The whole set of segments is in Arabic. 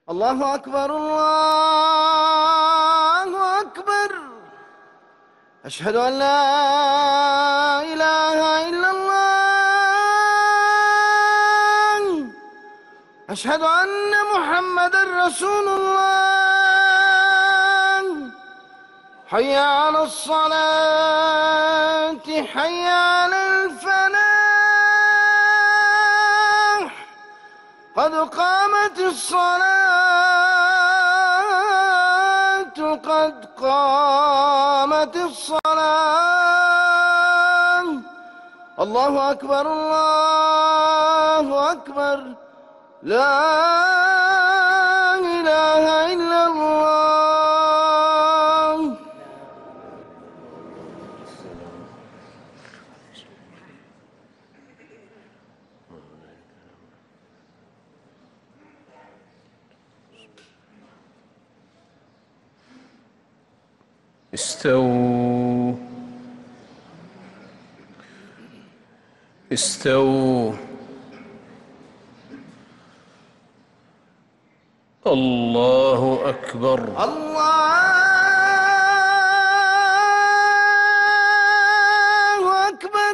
الله أكبر الله أكبر. أشهد أن لا إله إلا الله. أشهد أن محمدًا رسول الله. حي على الصلاة، حي على الفلاح. قد قامت الصلاة، قد قامت الصلاة. الله أكبر الله أكبر. لا إله إلا الله. استووا استووا. الله أكبر. الله أكبر.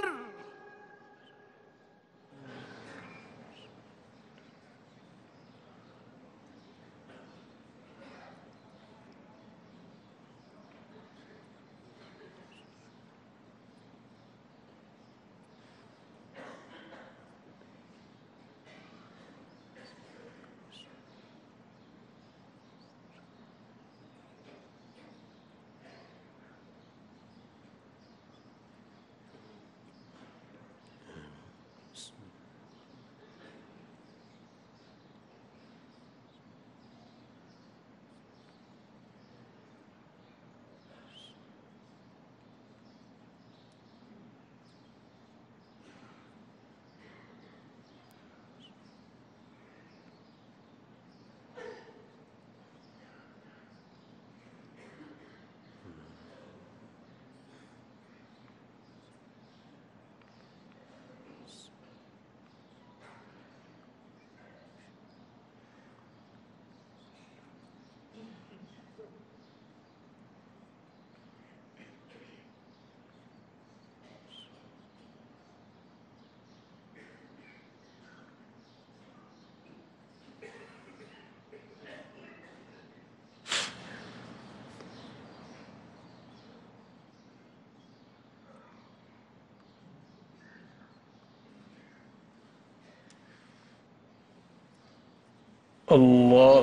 الله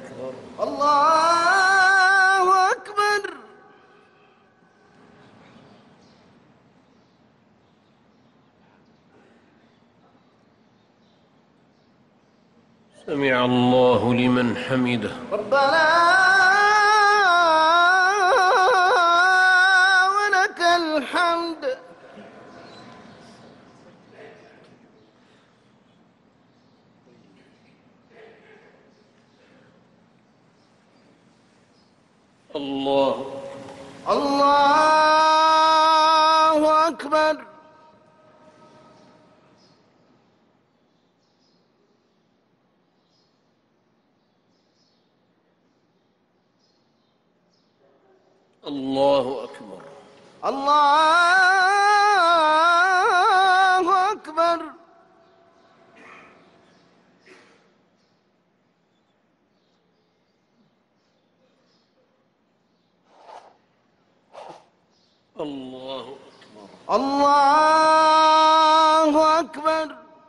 الله أكبر. سمع الله لمن حمده. ربنا ولك الحمد. الله الله أكبر. الله أكبر. الله أكبر. الله أكبر. الله أكبر.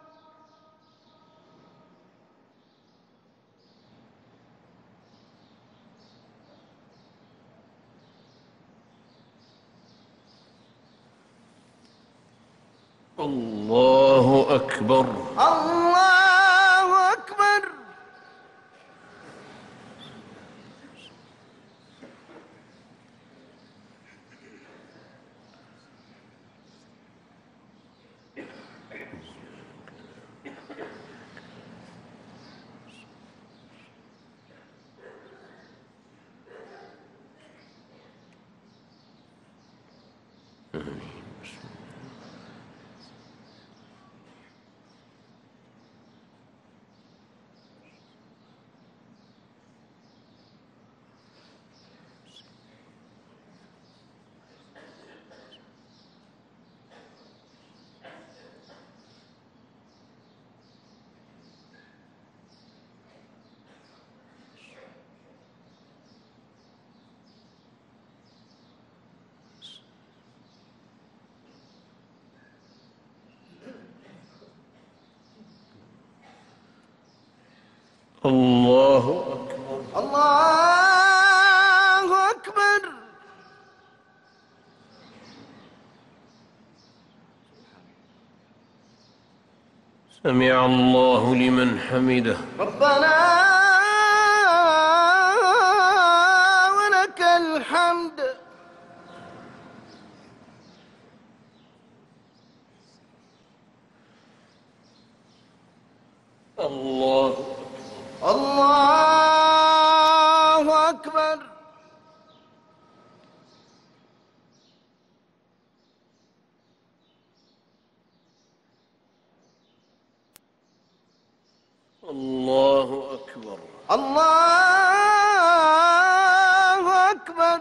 الله أكبر. الله أكبر. الله أكبر. الله أكبر. سمع الله لمن حمده. ربنا ولك الحمد. الله الله أكبر. الله أكبر. الله أكبر.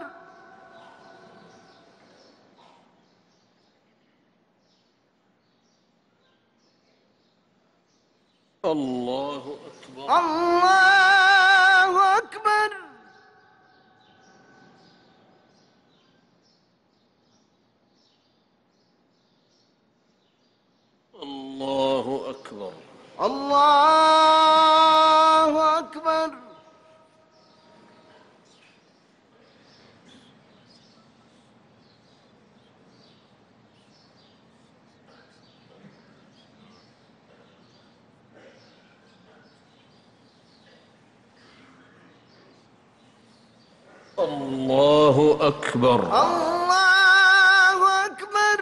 الله أكبر. الله أكبر. الله أكبر. الله أكبر. الله أكبر. الله أكبر.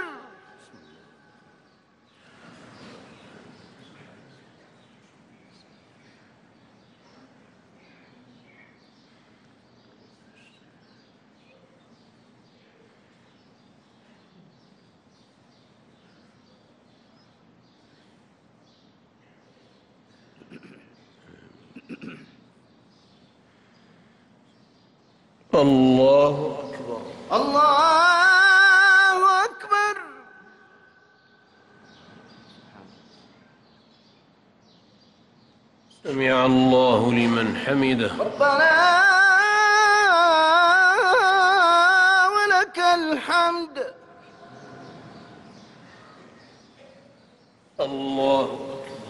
الله أكبر. الله أكبر. سمع الله لمن حمده. ربنا ولك الحمد. الله أكبر.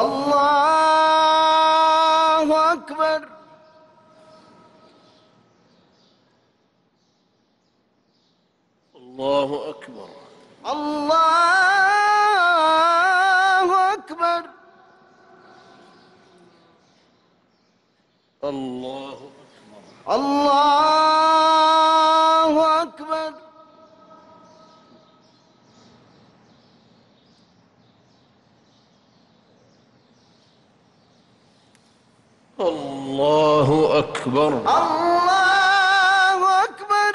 الله أكبر. الله أكبر. الله أكبر. الله أكبر. الله أكبر. الله أكبر. الله أكبر.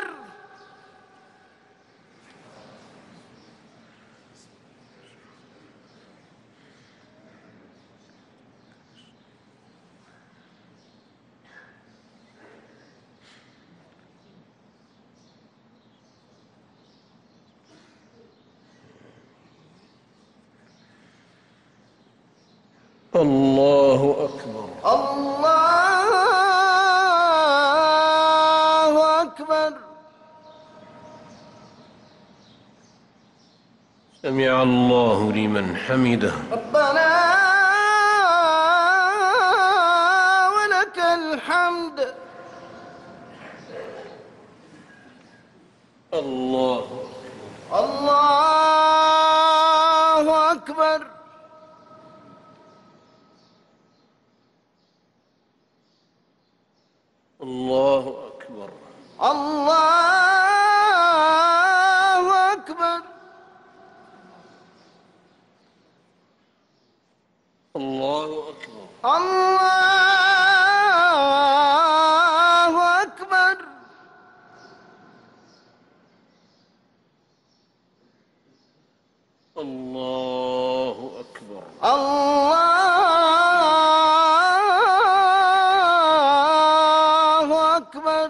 الله أكبر. الله أكبر. سمع الله لمن حمده. ربنا ولك الحمد. الله الله أكبر. الله أكبر. الله أكبر. الله أكبر. الله أكبر. الله أكبر. الله أكبر.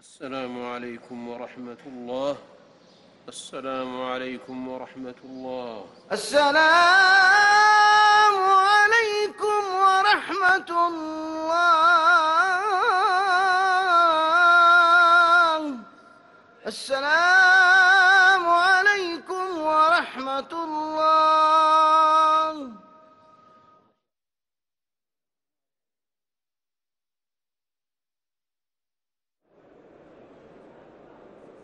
السلام عليكم ورحمة الله. السلام عليكم ورحمة الله. السلام عليكم ورحمة الله. السلام